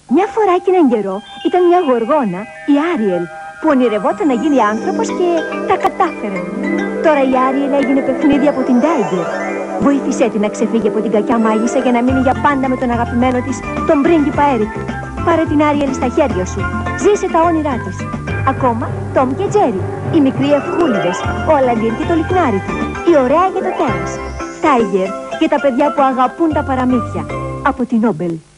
Μια φορά και έναν καιρό ήταν μια γοργόνα, η Άριελ, που ονειρευόταν να γίνει άνθρωπος και τα κατάφερε. Τώρα η Άριελ έγινε παιχνίδι από την Τάιγκερ. Βοήθησέ την να ξεφύγει από την κακιά μάγισσα για να μείνει για πάντα με τον αγαπημένο της, τον πρίγκιπα Έρικ. Πάρε την Άριελ στα χέρια σου. Ζήσε τα όνειρά της. Ακόμα Τόμ και Τζέρι, οι μικροί ευχούλιδες, ο Αλαντίν και το λιχνάρι του, η ωραία για το τέρας, Τάιγκερ και τα παιδιά που αγαπούν τα παραμύθια. Από την Νόμπελ.